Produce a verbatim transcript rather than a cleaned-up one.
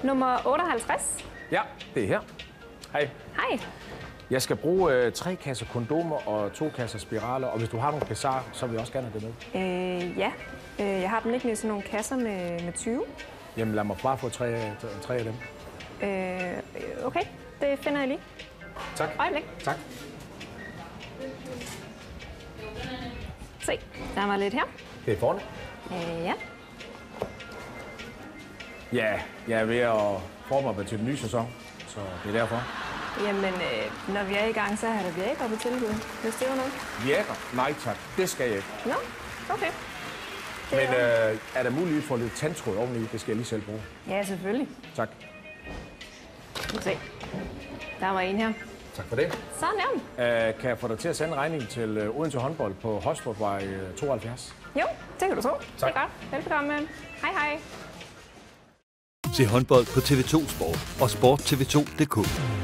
Nummer otteoghalvtreds. Ja, det er her. Hej. Hej. Jeg skal bruge øh, tre kasser kondomer og to kasser spiraler, og hvis du har nogle pessarer, så vil jeg også gerne have det med. Øh, ja. Øh, jeg har dem ikke i sådan nogle kasser med, med tyve. Jamen lad mig bare få tre, tre af dem. Øh, okay, det finder jeg lige. Tak. Øjeblik. Tak. Se, der var lidt her. Det er foran. Øh, ja. Ja, jeg er ved at forberede til den nye sæson, så det er derfor. Jamen, øh, når vi er i gang, så har der Viagra på tilbud, hvis det var noget. Viagra? Nej tak, det skal jeg ikke. Nå, okay. Det Men er, øh, er der mulighed for lidt tandtråd oveni? Det skal jeg lige selv bruge. ja, selvfølgelig. Tak. Se, der var en her. Tak for det. Så nævn. Øh, kan jeg få dig til at sende regningen til øh, Odense Håndbold på Hostrupvej øh, tooghalvfjerds? Jo, det kan du tro. Tak. Det er godt. Velbekomme. Hej, hej. Se håndbold på T V to Sport og Sport T V to punktum d k.